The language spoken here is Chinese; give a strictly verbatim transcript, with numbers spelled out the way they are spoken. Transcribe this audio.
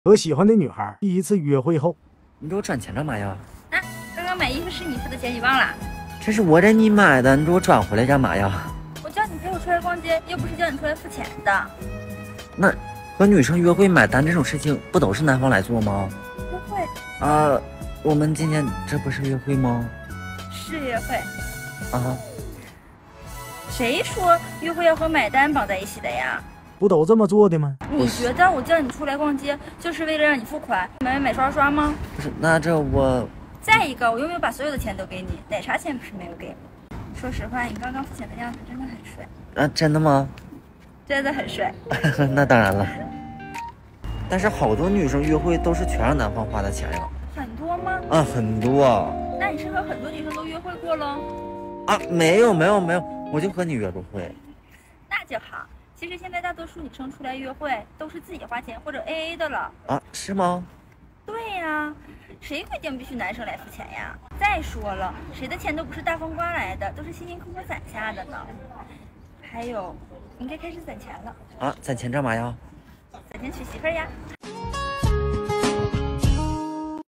和喜欢的女孩第一次约会后， 你给我转钱干嘛呀？ 啊，刚刚买衣服是你付的钱，你忘了？ 这是我给你买的，你给我转回来干嘛呀？ 我叫你陪我出来逛街，又不是叫你出来付钱的。 那和女生约会买单这种事情，不都是男方来做吗？ 约会啊，我们今天这不是约会吗？ 是约会啊。 谁说约会要和买单绑在一起的呀？ 不都这么做的吗？ 你觉得我叫你出来逛街就是为了让你付款，买买买刷刷吗？ 不是，那这我…… 再一个，我又没有把所有的钱都给你，奶茶钱不是没有给。说实话，你刚刚付钱的样子真的很帅。 啊，真的吗？ 真的很帅。 那当然了。但是好多女生约会都是全让男方花的钱呀。 很多吗？ 啊，很多。 那你是和很多女生都约会过喽？ 啊，没有没有没有，我就和你约过会。 那就好。其实现在大多数女生出来约会都是自己花钱或者 A A 的了。 啊，是吗？ 对呀，谁规定必须男生来付钱呀？再说了，谁的钱都不是大风刮来的，都是辛辛苦苦攒下的呢。还有，你应该开始攒钱了。 啊，攒钱干嘛呀？ 攒钱娶媳妇儿呀。